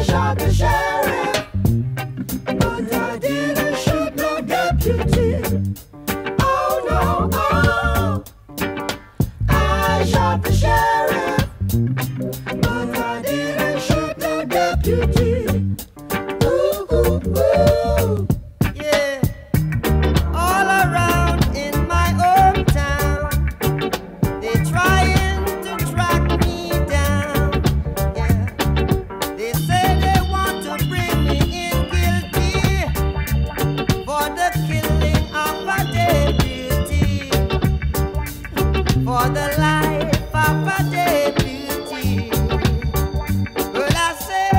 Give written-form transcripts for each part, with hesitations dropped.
shot the sheriff, but I didn't shoot no deputy. Oh no, oh, I shot the sheriff, but I didn't shoot no deputy. Ooh, ooh, ooh. Yeah, all around in my hometown, they trying to track me down. Yeah, they say they want to bring me in guilty for the killing of a deputy, for the life of a deputy. Well, I say,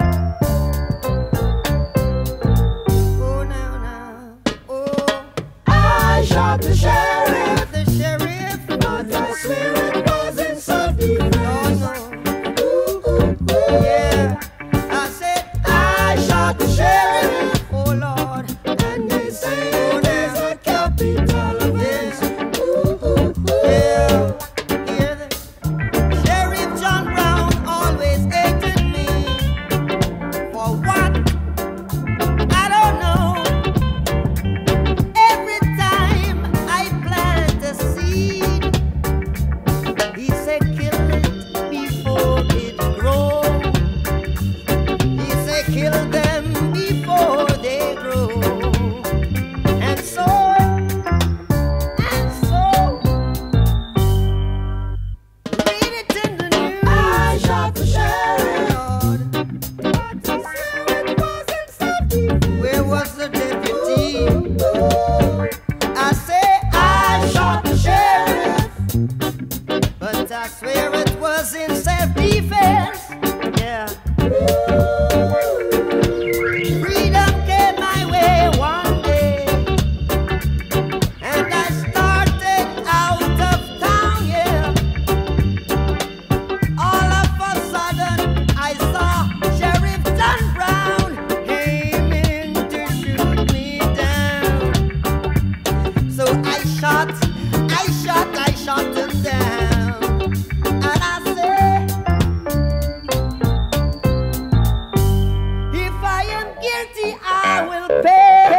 oh now, oh, I shot the sheriff, the sheriff, but I swear it was in self-defense. oh no, Ooh, ooh, ooh. yeah, I said I shot the sheriff, oh Lord, and they say it is a capital offense. Ooh, ooh, ooh. yeah, hear the Sheriff John Brown always hated me for what? I don't know. Every time I plant a seed, he said kill it before it grows. He said kill them before they grow. And so, read it in the news. I shot the sheriff, Lord, but I swear it was in self-defense. where was the deputy? Ooh, I say I shot the sheriff, but I swear it was in self-defense. Yeah. Freedom came my way one day, and I started out of town, yeah. All of a sudden, I saw Sheriff John Brown aiming to shoot me down. So I shot him down. And I said, if I am guilty, I will pay.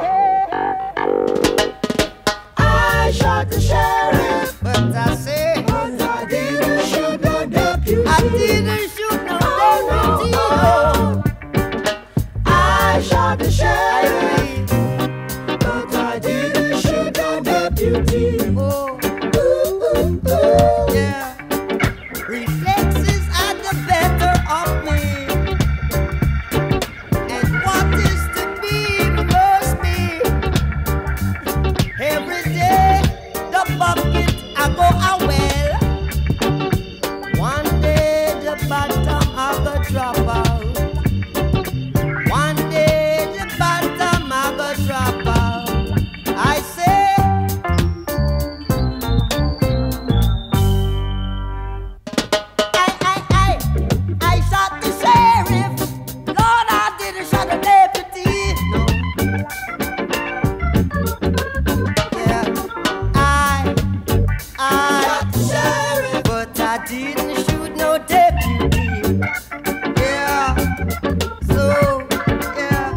I shot the sheriff, But I say, but I didn't shoot no deputy. I didn't shoot no deputy. Oh, I shot the I sheriff, plead, but I didn't shoot no deputy. oh, Ooh, ooh, ooh. yeah. Reflexes are the better of me, and what is to be must be. Every day the bucket I go a well. One day the bottom I go drop out. One day the bottom I go drop out. I say, I shot the sheriff. Lord, I didn't shot the deputy. No. Yeah, I Shot the sheriff, but I didn't shoot no deputy. Yeah, so yeah.